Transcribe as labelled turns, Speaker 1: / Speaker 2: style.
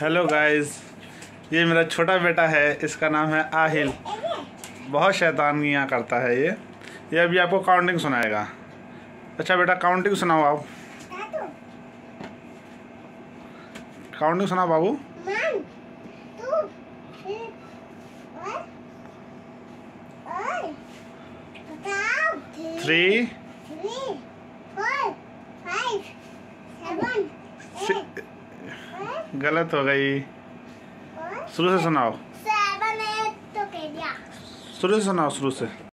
Speaker 1: Hello guys, ये मेरा छोटा बेटा है। इसका नाम है आहिल। बहुत शैतानियाँ करता है ये अभी आपको काउंटिंग सुनाएगा। अच्छा बेटा, काउंटिंग सुनाओ आप। काउंटिंग सुनाओ बाबू। 3 गलत हो गई। शुरू से सुनाओ।
Speaker 2: 7 8 तो कह दिया।
Speaker 1: शुरू से सुनाओ, शुरू से।